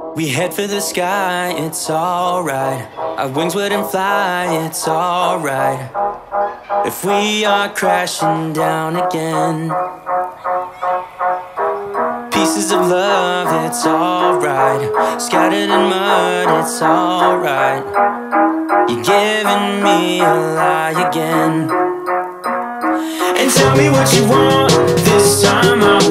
We head for the sky, it's alright. Our wings wouldn't fly, it's alright. If we are crashing down again, pieces of love, it's alright. Scattered in mud, it's alright. You're giving me a lie again. And tell me what you want this time.